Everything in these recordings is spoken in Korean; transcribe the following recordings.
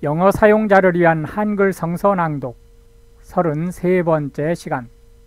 영어 사용자를 위한 한글 성서 낭독 33번째 시간.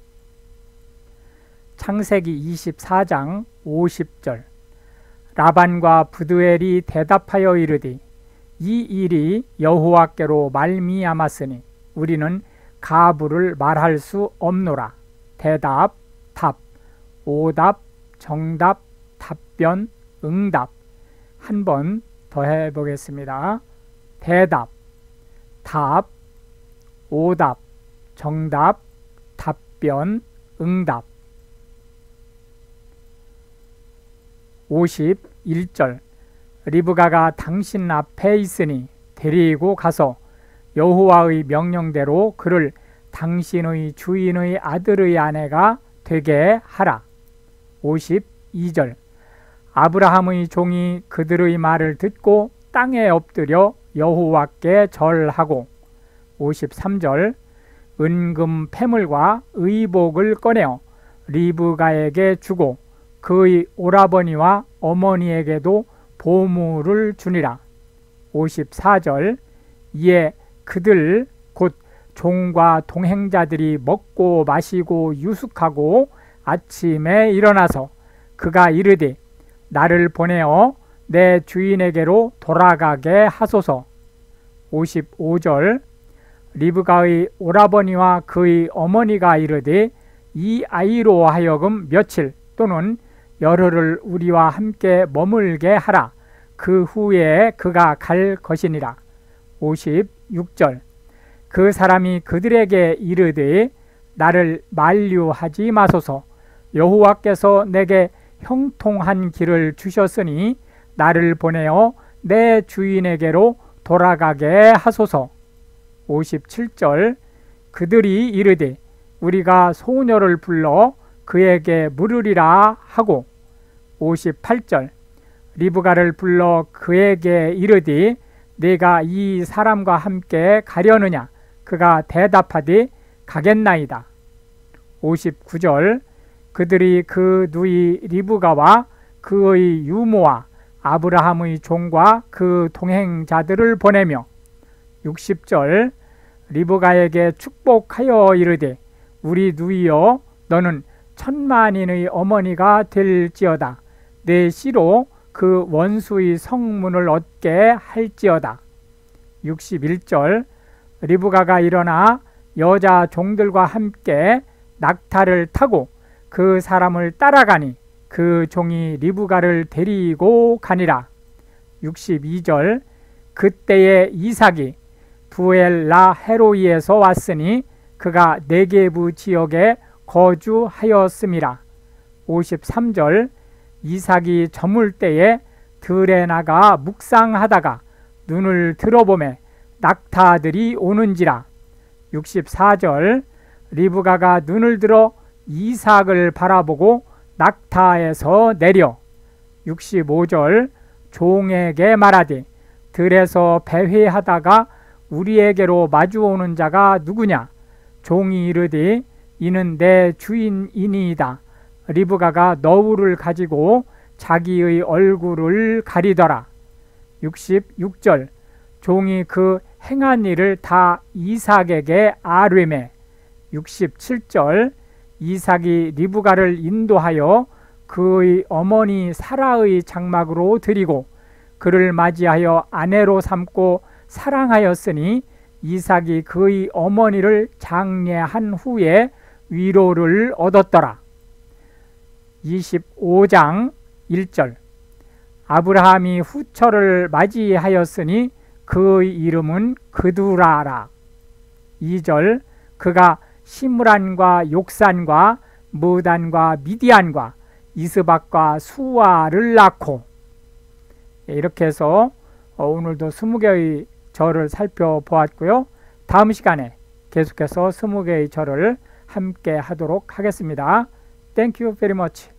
창세기 24장 50절. 라반과 부두엘이 대답하여 이르되 이 일이 여호와께로 말미암았으니 우리는 가부를 말할 수 없노라. 대답, 답, 오답, 정답, 답변, 응답. 한 번 더 해보겠습니다. 대답, 답, 오답, 정답, 답변, 응답. 51절. 리브가가 당신 앞에 있으니 데리고 가서 여호와의 명령대로 그를 당신의 주인의 아들의 아내가 되게 하라. 52절. 아브라함의 종이 그들의 말을 듣고 땅에 엎드려 여호와께 절하고. 53절. 은금 패물과 의복을 꺼내어 리브가에게 주고 그의 오라버니와 어머니에게도 보물을 주니라. 54절. 이에 그들 곧 종과 동행자들이 먹고 마시고 유숙하고 아침에 일어나서 그가 이르되 나를 보내어 내 주인에게로 돌아가게 하소서. 55절. 리브가의 오라버니와 그의 어머니가 이르되 이 아이로 하여금 며칠 또는 열흘을 우리와 함께 머물게 하라. 그 후에 그가 갈 것이니라. 56절. 그 사람이 그들에게 이르되 나를 만류하지 마소서. 여호와께서 내게 형통한 길을 주셨으니 나를 보내어 내 주인에게로 돌아가게 하소서. 57절. 그들이 이르되 우리가 소녀를 불러 그에게 물으리라 하고. 58절. 리브가를 불러 그에게 이르되 내가 이 사람과 함께 가려느냐. 그가 대답하되 가겠나이다. 59절. 그들이 그 누이 리브가와 그의 유모와 아브라함의 종과 그 동행자들을 보내며. 60절. 리브가에게 축복하여 이르되 우리 누이여 너는 천만인의 어머니가 될지어다. 내 씨로 그 원수의 성문을 얻게 할지어다. 61절. 리브가가 일어나 여자 종들과 함께 낙타를 타고 그 사람을 따라가니 그 종이 리브가를 데리고 가니라. 62절. 그때에 이삭이 부엘라 헤로이에서 왔으니 그가 네게부 지역에 거주하였음이라. 53절. 이삭이 저물 때에 들에 나가 묵상하다가 눈을 들어보매 낙타들이 오는지라. 64절. 리브가가 눈을 들어 이삭을 바라보고 낙타에서 내려. 65절. 종에게 말하되 들에서 배회하다가 우리에게로 마주오는 자가 누구냐. 종이 이르되 이는 내 주인이니이다. 리브가가 너울을 가지고 자기의 얼굴을 가리더라. 66절. 종이 그 행한 일을 다 이삭에게 아뢰매. 67절. 이삭이 리브가를 인도하여 그의 어머니 사라의 장막으로 들이고 그를 맞이하여 아내로 삼고 사랑하였으니 이삭이 그의 어머니를 장례한 후에 위로를 얻었더라. 25장 1절. 아브라함이 후처를 맞이하였으니 그의 이름은 그두라라. 2절. 그가 시므란과 욕산과 무단과 미디안과 이스박과 수아를 낳고. 이렇게 해서 오늘도 20개의 절을 살펴보았고요. 다음 시간에 계속해서 20개의 절을 함께 하도록 하겠습니다. Thank you very much.